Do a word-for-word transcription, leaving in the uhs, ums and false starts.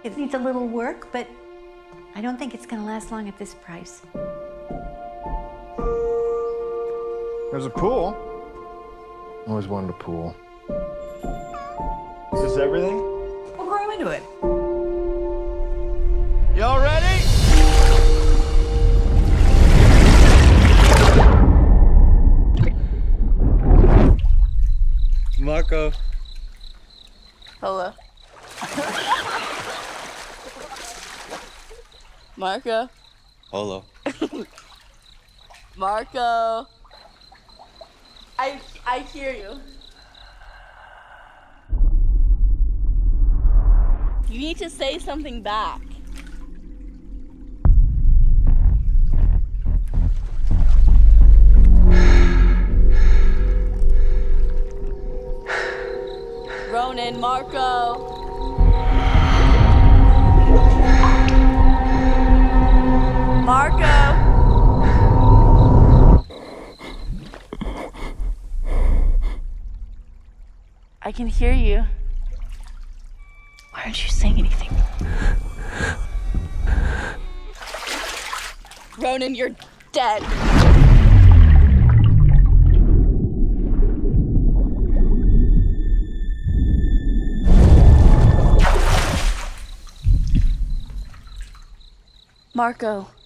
It needs a little work, but I don't think it's gonna last long at this price. There's a pool. Always wanted a pool. Is this everything? We'll grow into it. Y'all ready? Marco. Hello. Marco. Hello. Marco. I I hear you. You need to say something back. Ronan, Marco. Marco. I can hear you. Why aren't you saying anything? Ronan, you're dead. Marco.